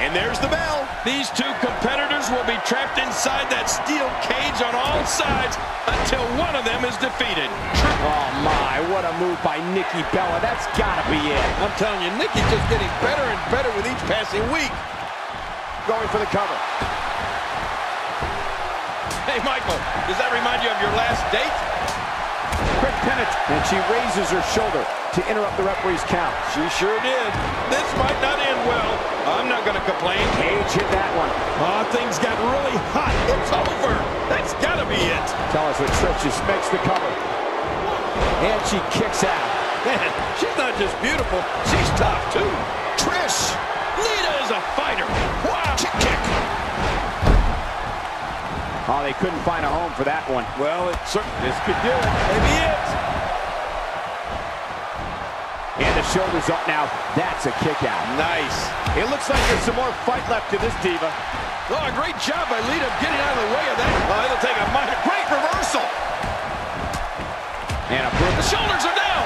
And there's the bell. These two competitors will be trapped inside that steel cage on all sides until one of them is defeated. Oh my, what a move by Nikki Bella. That's gotta be it. I'm telling you, Nikki's just getting better and better with each passing week. Going for the cover. Hey, Michael, does that remind you of your last date? Quick penetrate. And she raises her shoulder to interrupt the referee's count. She sure did. This might not end well. I'm not going to complain. Paige hit that one. Oh, things got really hot. It's over. That's got to be it. Tell us what Trish just makes the cover. And she kicks out. Man, she's not just beautiful. She's tough, too. Trish. Lita is a fighter. Wow. Kick. Oh, they couldn't find a home for that one. Well, this could do it. Maybe it. And the shoulders up now. That's a kick out. Nice. It looks like there's some more fight left to this diva. Oh, a great job by Lita getting out of the way of that. Oh, it'll take a minor. Great reversal. And the shoulders are down.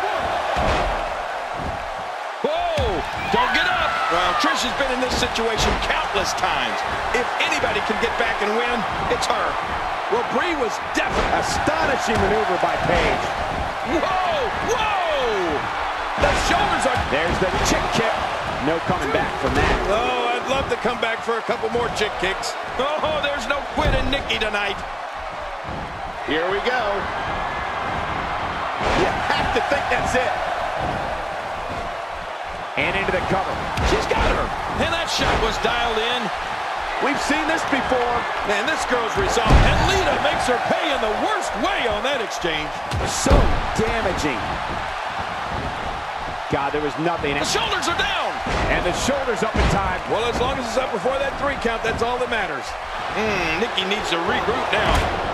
Whoa. Don't get up. Well, Trish has been in this situation countless times. If anybody can get back and win, it's her. Well, Brie was definitely astonishing maneuver by Paige. Whoa! The shoulders are... There's the chick kick. No coming back from that. Oh, I'd love to come back for a couple more chick kicks. Oh, there's no quit in Nikki tonight. Here we go. You have to think that's it. And into the cover. She's got her. And that shot was dialed in. We've seen this before. Man, this girl's resolved. And Lita makes her pay in the worst way on that exchange. So damaging. God, there was nothing. The shoulders are down. And the shoulders up in time. Well, as long as it's up before that 3 count, that's all that matters. Nikki needs to regroup now.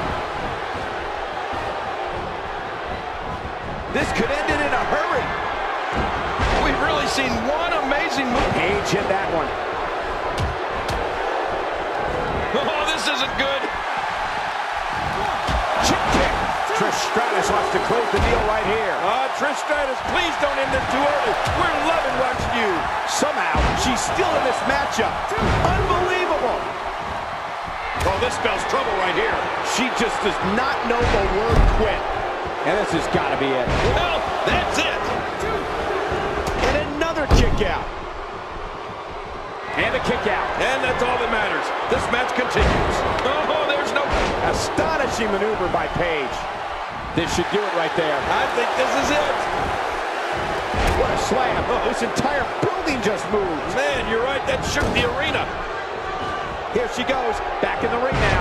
This could end it in a hurry. We've really seen one amazing move. Paige hit that one. Oh, this isn't good. Chick kick. Trish Stratus wants to close the deal right here. Trish Stratus, please don't end this too early. We're loving watching you. Somehow, she's still in this matchup. Unbelievable. Oh, this spells trouble right here. She just does not know the word quit. And this has got to be it. Well, that's it. And another kick out. And a kick out. And that's all that matters. This match continues. Oh, there's no... Astonishing maneuver by Paige. This should do it right there. I think this is it. What a slam. This entire building just moved. Man, you're right. That shook the arena. Here she goes. Back in the ring now.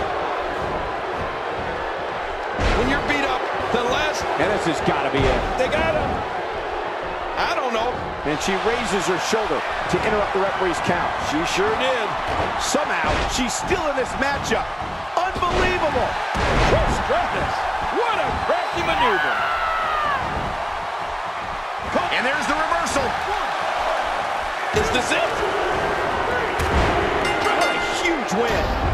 When you're beat up, the last... And this has got to be it. They got him. I don't know. And she raises her shoulder to interrupt the referee's count. She sure did. Somehow, she's still in this matchup. Unbelievable. Trish Stratus. What a crafty maneuver. And there's the reversal. Is this it? What a huge win.